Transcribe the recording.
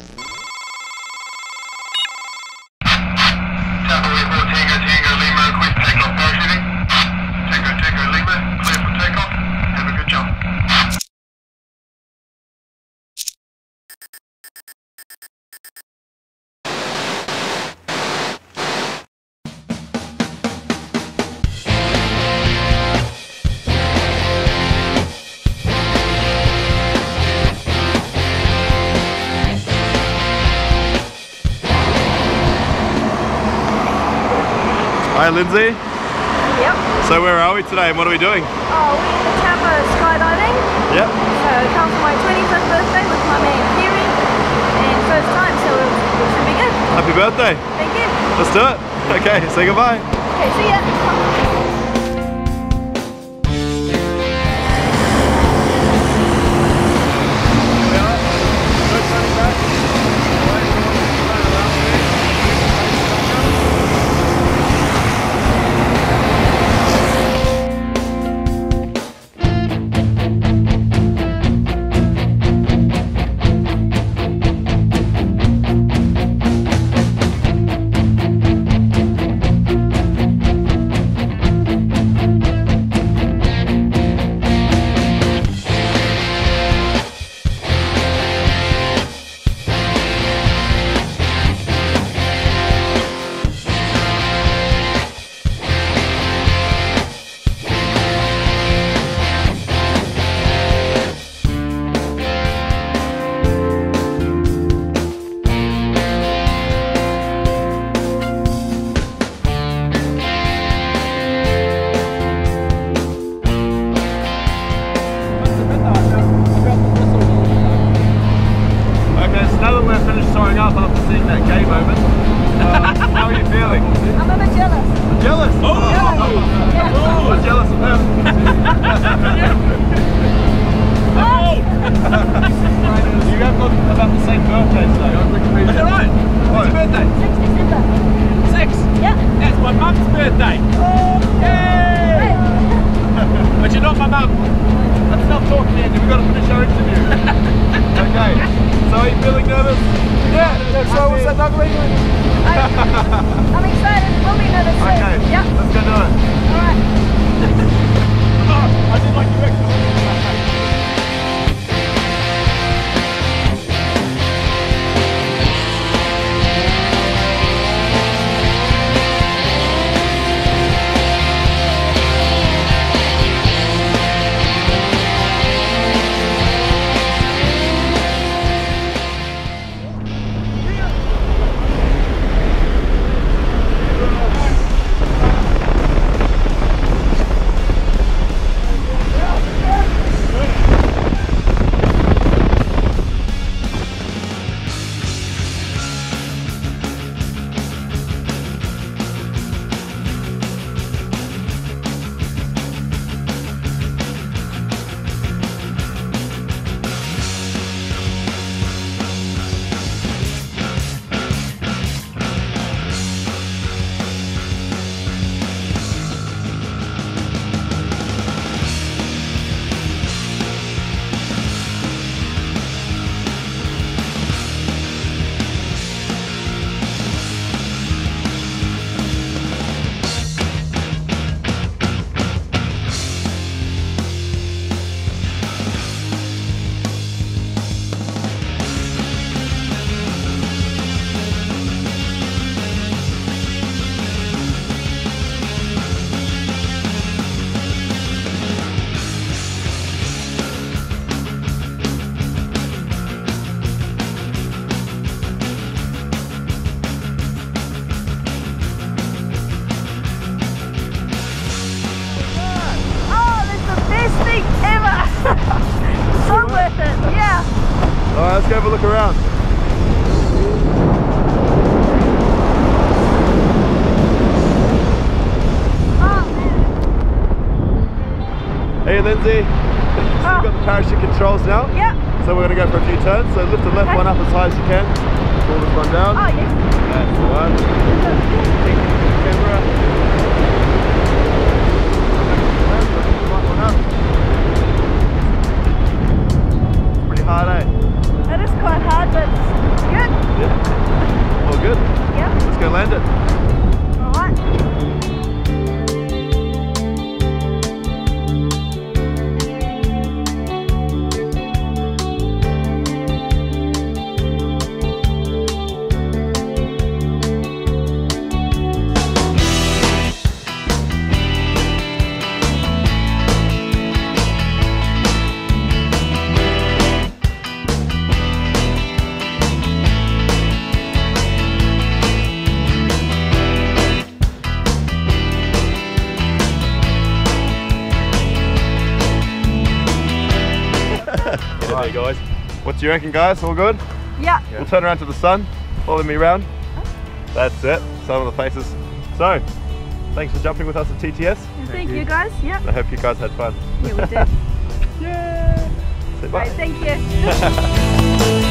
Hi Lindsay. Yep. So where are we today and what are we doing? Oh, we're in the Tampa skydiving. Yep. So it comes for my 25th birthday with my man Kiri. And first time, so it should be good. Happy birthday. Thank you. Let's do it. Okay, say goodbye. Okay, see ya. Up after seeing that gay moment. How are you feeling? I'm a bit jealous. Jealous? Oh! Yeah. Oh, I'm jealous of him. Oh! You have got about the same birthday, so Is that right? What's your birthday? 6 December. 6? Yeah. That's my mum's birthday. Yay! But you're not my mum. let's stop talking, Andy. We've got to finish our interview. Okay, so are you feeling nervous? Yeah, so was that ugly? I'm excited. We'll be nervous soon. Okay, Yep. let's go do it. Alright. I did like your extra. So worth it, yeah. Alright, let's go have a look around. Oh man. Hey Lindsay, you've got the parachute controls now. Yeah. So we're going to go for a few turns. So lift the left one up as high as you can. Pull this one down. Oh yeah. That's the one. Camera. Right one up. Pretty hard, eh? That is quite hard, but it's good. always. What do you reckon, guys? All good? Yeah. We'll turn around to the sun. Follow me around. That's it. Sun on the faces. So, thanks for jumping with us at TTS. Thank you guys. Yeah. I hope you guys had fun. Yeah, we did. Yeah. Say bye. Right, thank you.